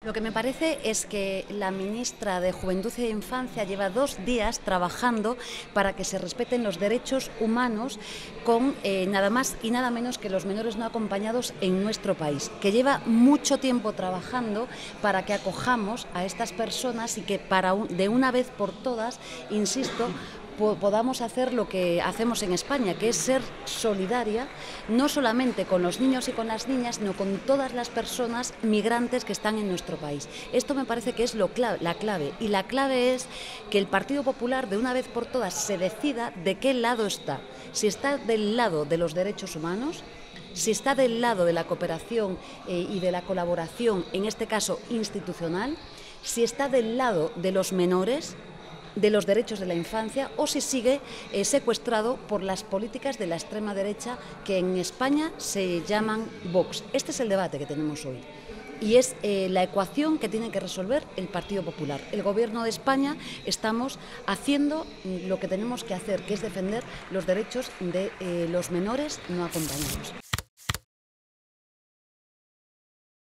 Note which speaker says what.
Speaker 1: Lo que me parece es que la ministra de Juventud e Infancia lleva 2 días trabajando para que se respeten los derechos humanos con nada más y nada menos que los menores no acompañados en nuestro país, que lleva mucho tiempo trabajando para que acojamos a estas personas y que de una vez por todas, insisto, podamos hacer lo que hacemos en España, que es ser solidaria, no solamente con los niños y con las niñas, sino con todas las personas migrantes que están en nuestro país. Esto me parece que es la clave, y la clave es que el Partido Popular de una vez por todas se decida de qué lado está, si está del lado de los derechos humanos, si está del lado de la cooperación y de la colaboración, en este caso institucional, si está del lado de los menores, de los derechos de la infancia, o si sigue secuestrado por las políticas de la extrema derecha que en España se llaman Vox. Este es el debate que tenemos hoy y es la ecuación que tiene que resolver el Partido Popular. El Gobierno de España estamos haciendo lo que tenemos que hacer, que es defender los derechos de los menores no acompañados.